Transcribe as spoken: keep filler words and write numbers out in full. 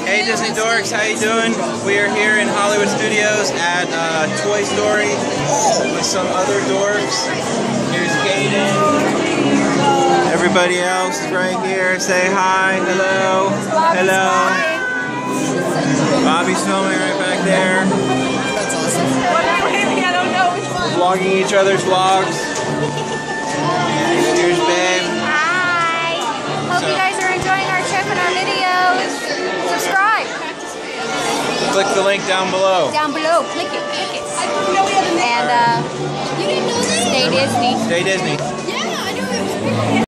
Hey Disney Dorks, how you doing? We are here in Hollywood Studios at uh, Toy Story with some other dorks. Here's Gaten. Everybody else is right here. Say hi, hello, hello. Bobby's filming right back there. That's awesome. I don't know which one. Vlogging each other's vlogs. Here's Babe. Hi! Hope So, you guys are enjoying our trip and our videos. Subscribe! click the link down below. Down below. Click it. Click it. And uh, stay Disney. Stay Disney.